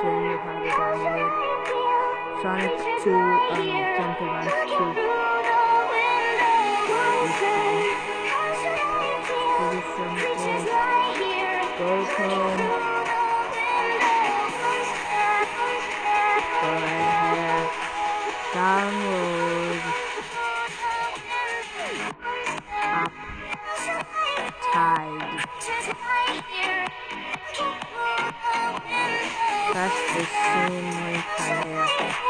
show you how to download Sonic 2, Sonic Advance 2. Pretty simple. Go to Chrome. Go right here. Download Tide. Press the same link right here.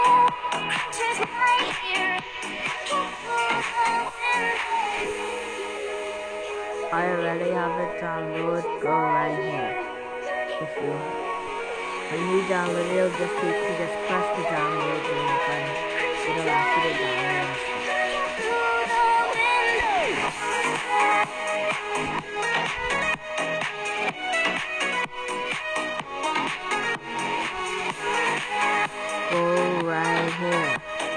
I already have it downloaded. Go right here. If you when you download it, it'll just take you just press the download link and it'll ask you to download stuff. Go right here.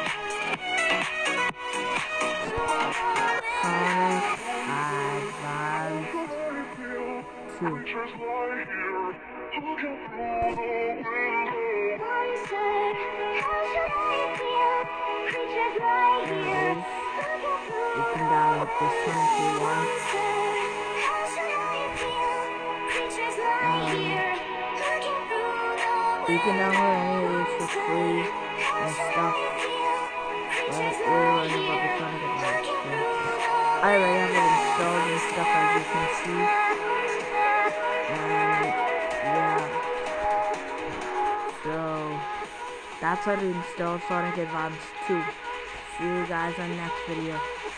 Sonic Advance 2. You can download this one if you want. You can download any of these for free and stuff. But we're learning about the Sonic Advance 2. I already have it installed and stuff, as you can see. And yeah. So that's how to install Sonic Advance 2. See you guys on the next video.